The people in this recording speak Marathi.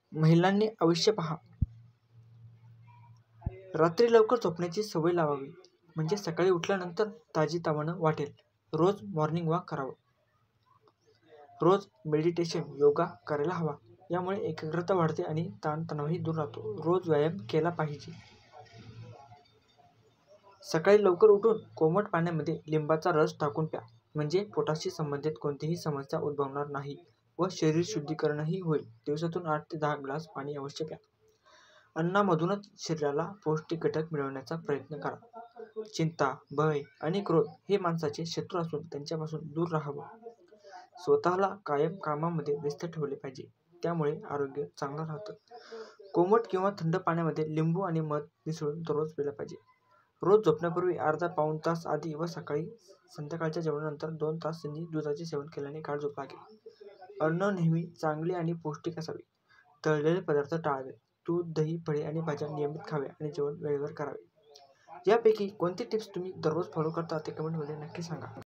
महिलांनी अवश्य पहा. रात्री लवकर झोपण्याची सवय लावावी, म्हणजे सकाळी उठल्यानंतर ताजीतवानं वाटेल. रोज मॉर्निंग वॉक करावं. रोज मेडिटेशन, योगा करायला हवा. यामुळे एकाग्रता वाढते आणि ताणतणावही दूर राहतो. रोज व्यायाम केला पाहिजे. सकाळी लवकर उठून कोमट पाण्यामध्ये लिंबाचा रस टाकून प्या, म्हणजे पोटाशी संबंधित कोणतीही समस्या उद्भवणार नाही व शरीर शुद्धीकरणही होईल. दिवसातून 8 ते 10 ग्लास पाणी अवश्य प्या. अन्नामधूनच शरीराला पौष्टिक घटक मिळवण्याचा प्रयत्न करा. चिंता, भय आणि क्रोध हे माणसाचे शत्रू असून त्यांच्यापासून दूर राहावं. स्वतःला कायम कामामध्ये व्यस्त ठेवले पाहिजे, त्यामुळे आरोग्य चांगलं राहतं. कोमट किंवा थंड पाण्यामध्ये लिंबू आणि मध मिसळून दररोज पिलं पाहिजे. रोज झोपण्यापूर्वी अर्धा पाऊण तास आधी व सकाळी संध्याकाळच्या जेवणानंतर 2 तास दुधाचे सेवन केल्याने गाढ झोप लागेल. अन्न नेहमी चांगले आणि पौष्टिक असावे. तळलेले पदार्थ टाळावे. दूध, दही, फळे आणि भाज्या नियमित खाव्या आणि जेवण वेळेवर करावे. यापैकी कोणती टिप्स तुम्ही दररोज फॉलो करता ते कमेंटमध्ये नक्की सांगा.